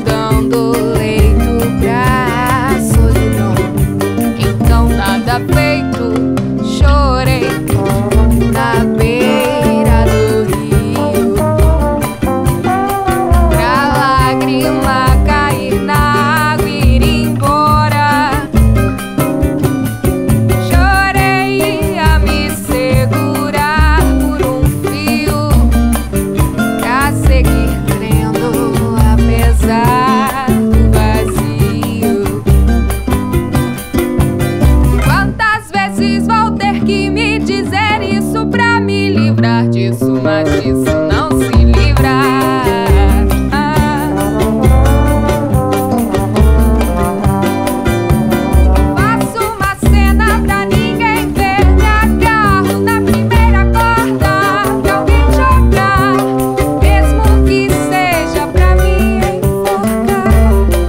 dando leito pra solidão. Então nada feito, chorei na beira do rio, pra lágrima cair na água e ir embora. Chorei a me segurar por um fio, pra seguir crendo apesar do vazio. Quantas vezes vou ter que me dizer isso pra me livrar disso, mas disso não se livra. Faço uma cena pra ninguém ver, me agarro na primeira corda pra alguém jogar, mesmo que seja pra me enforcar.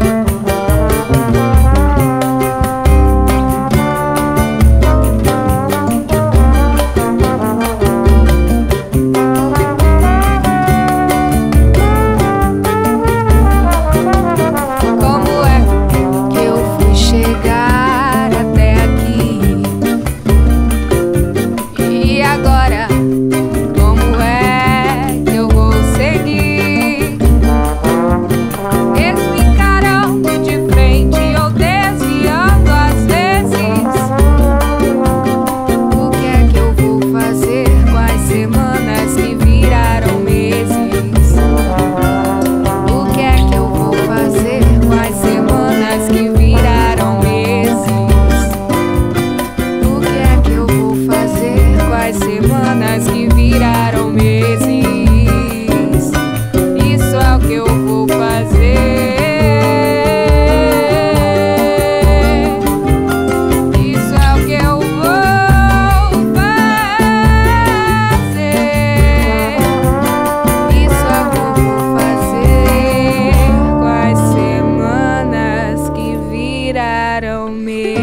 Como é que eu fui chegar até aqui? E agora, como é que eu vou seguir? Mesmo encarando de frente ou desviando às vezes. O que é que eu vou fazer com as semanas que viraram meses? O que é que eu vou fazer com as semanas que viraram meses? O que é que eu vou fazer com as semanas que viraram meses? Isso é o que eu vou fazer. Isso é o que eu vou fazer. Isso é o que eu vou fazer com as semanas que viraram meses.